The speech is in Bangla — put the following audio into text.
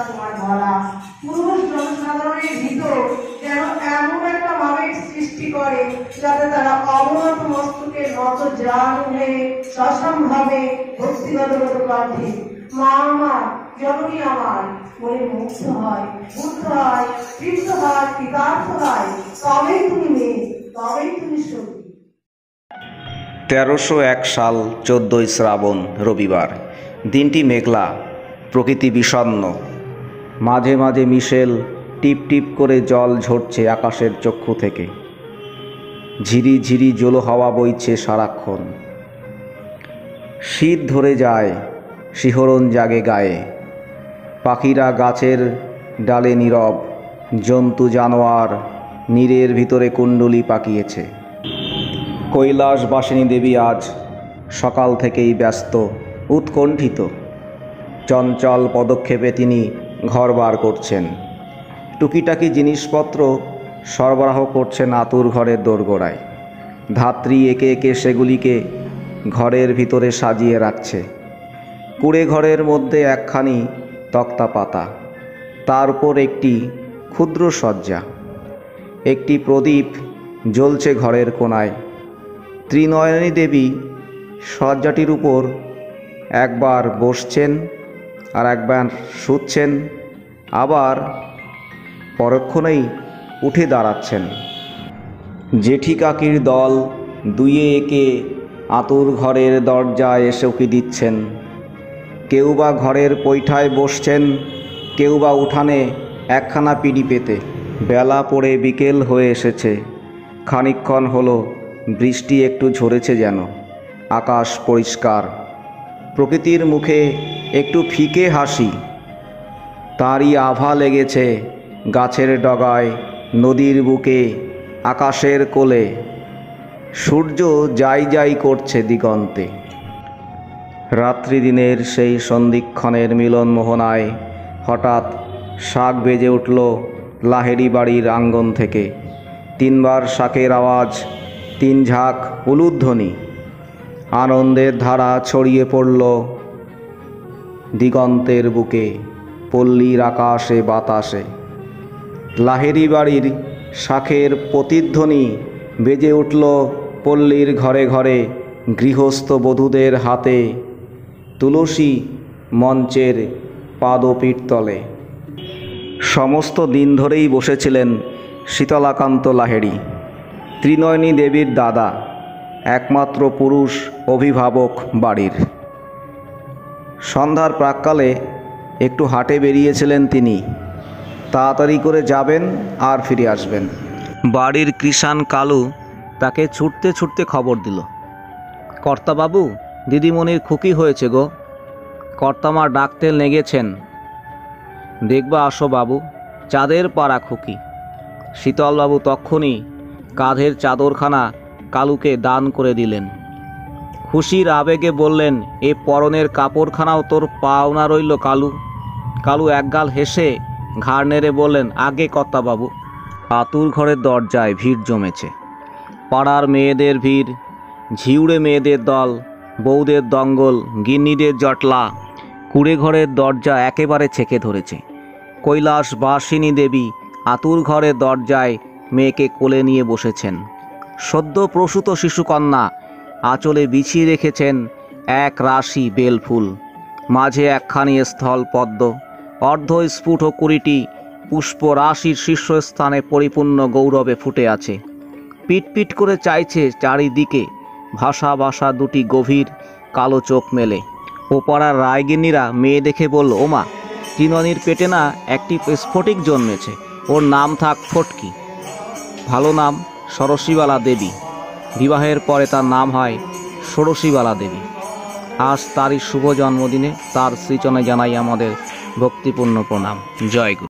তোমার বলা। পুরুষ জনসাধারণের ভিতর যেন এমন একটা ভাবের সৃষ্টি করে যাতে তারা অবনত মস্তকে নত জান হয়ে সসম্ভাবে ভক্তিগত কণ্ঠে মা আমার, জননী আমার বলে মুগ্ধ হয়, বুদ্ধ হয়, তৃপ্ত হয়, কৃতার্থ হয়। তবেই তুমি মেয়ে, তবেই তুমি সখী। 1301 সাল 14ই শ্রাবণ, রবিবার। দিনটি মেঘলা, প্রকৃতি বিষণ্ণ। মাঝে মাঝে মিশেল টিপ টিপ করে জল ঝরছে আকাশের চক্ষু থেকে। ঝিরি ঝিরি জলো হাওয়া বইছে সারাক্ষণ। শীত ধরে যায়, শিহরণ জাগে গায়ে। পাখিরা গাছের ডালে নীরব, জন্তু জানোয়ার নীরের ভিতরে কুণ্ডলী পাকিয়েছে। কৈলাসবাসিনী দেবী আজ সকাল থেকেই ব্যস্ত, উৎকণ্ঠিত। চঞ্চল পদক্ষেপে তিনি ঘর বার করছেন। টুকিটাকি জিনিসপত্র সরবরাহ করছেন আতুর ঘরের দোরগোড়ায়। ধাত্রী একে একে সেগুলিকে ঘরের ভিতরে সাজিয়ে রাখছে। কুঁড়ে ঘরের মধ্যে একখানি তক্তা পাতা, তার উপর একটি ক্ষুদ্র শয্যা। একটি প্রদীপ জ্বলছে ঘরের কোণায়। ত্রিনয়নী দেবী শয্যাটির উপর একবার বসছেন, আর একবার শুচ্ছেন, আবার পরক্ষণেই উঠে দাঁড়াচ্ছেন। জেঠি কাকির দল দুয়ে একে আতুর ঘরের দরজায় এসে উকি দিচ্ছেন। কেউ বা ঘরের পৈঠায় বসছেন, কেউ বা উঠানে একখানা পিঁড়ি পেতে। বেলা পড়ে বিকেল হয়ে এসেছে। খানিকক্ষণ হলো বৃষ্টি একটু ঝরেছে যেন। আকাশ পরিষ্কার, প্রকৃতির মুখে একটু ফিকে হাসি। তারই আভা লেগেছে গাছের ডগায়, নদীর বুকে, আকাশের কোলে। সূর্য যাই যাই করছে দিগন্তে। রাত্রিদিনের সেই সন্ধিক্ষণের মিলন মোহনায় হঠাৎ শাঁখ বেজে উঠল লাহেরি বাড়ির আঙ্গন থেকে। 3 বার শাঁখের আওয়াজ, 3 ঝাঁক উলুধ্বনি। আনন্দের ধারা ছড়িয়ে পড়ল দিগন্তের বুকে, পল্লীর আকাশে বাতাসে। লাহেরি বাড়ির শাঁখের প্রতিধ্বনি বেজে উঠল পল্লীর ঘরে ঘরে, গৃহস্থ বধূদের হাতে, তুলসী মঞ্চের পাদপীঠতলে। সমস্ত দিন ধরেই বসেছিলেন শীতলাকান্ত লাহেরি, ত্রিনয়নী দেবীর দাদা, একমাত্র পুরুষ অভিভাবক বাড়ির। সন্ধ্যার প্রাক্কালে একটু হাটে বেরিয়েছিলেন তিনি। তাড়াতাড়ি করে যাবেন আর ফিরে আসবেন। বাড়ির কৃষাণ কালু তাকে ছুটতে ছুটতে খবর দিল, কর্তাবাবু, দিদিমণির খুকি হয়েছে গো। কর্তামা ডাকতে লেগেছেন। দেখবা আসো বাবু, চাঁদের পাড়া খুকি। শীতলবাবু তক্ষুনি কাঁধের চাদরখানা কালুকে দান করে দিলেন। খুশির আবেগে বললেন, এ পরনের কাপড়খানাও তোর পাওনা রইল কালু। কালু একগাল হেসে ঘাড় নেড়ে বললেন, আগে কর্তাবাবু। আতুর ঘরের দরজায় ভিড় জমেছে। পাড়ার মেয়েদের ভিড়, ঝিউড়ে মেয়েদের দল, বউদের দঙ্গল, গিন্নিদের জটলা। কুঁড়ে ঘরের দরজা একেবারে ছেঁকে ধরেছে। কৈলাসবাসিনী দেবী আতুর ঘরের দরজায় মেয়েকে কোলে নিয়ে বসেছেন। সদ্য প্রসূত শিশুকন্যা, আঁচলে বিছিয়ে রেখেছেন এক রাশি বেলফুল। মাঝে একখানি স্থল পদ্ম, অর্ধস্ফুট 20টি পুষ্প রাশির শীর্ষস্থানে পরিপূর্ণ গৌরবে ফুটে আছে। পিটপিট করে চাইছে চারিদিকে। ভাষা ভাষা 2টি গভীর কালো চোখ মেলে। ওপাড়ার রায়গিন্নিরা মেয়ে দেখে বলল, ওমা, ত্রিনয়নীর পেটে না একটি স্ফটিক জন্মেছে, ওর নাম থাক ফটকি। ভালো নাম ষোড়শীবালা দেবী। বিবাহের পরে তার নাম হয় ষোড়শীবালা দেবী। আজ তারই শুভ জন্মদিনে তার শ্রীচরণে জানাই আমাদের ভক্তিপূর্ণ প্রণাম। জয় গুরু।